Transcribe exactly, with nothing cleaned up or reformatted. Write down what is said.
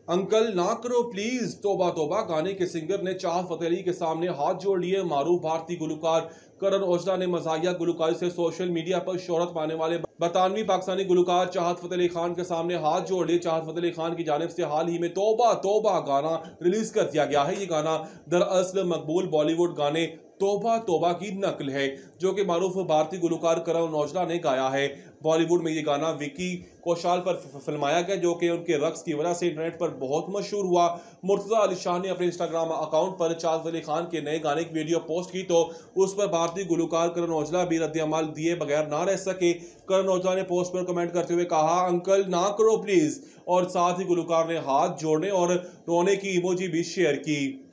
Uncle ना करो please. तोबा तोबा गाने के सिंगर ने चाहत फतेह अली के सामने हाथ जोड़ लिए। मारूफ भारतीय गुलकार करण औजला ने मज़ाहिया गुलकारी से सोशल मीडिया पर शोहरत पाने वाले बरतानवी पाकिस्तानी गुलकार चाहत फतेह अली खान के सामने हाथ जोड़ लिए। चाहत फतेह अली खान की जानिब से हाल ही में तोबा तोबा गाना रिलीज कर दिया गया है। ये गाना दरअसल मकबूल बॉलीवुड गाने तोबा तोबा की नकल है, जो कि मारूफ भारतीय गुलकार करण औजला ने गाया है। बॉलीवुड में ये गाना विकी कौशल पर फिल्माया गया, जो कि उनके रक्स की वजह से इंटरनेट पर बहुत मशहूर हुआ। मुर्तज़ा अली शाह ने अपने इंस्टाग्राम अकाउंट पर चाहत अली खान के नए गाने की वीडियो पोस्ट की, तो उस पर भारतीय गुलकार करण औजला भी रद्द-ए-अमल दिए बगैर ना रह सके। करण औजला ने पोस्ट पर कमेंट करते हुए कहा, अंकल ना करो प्लीज, और साथ ही गुलकार ने हाथ जोड़ने और रोने की इमोजी भी शेयर की।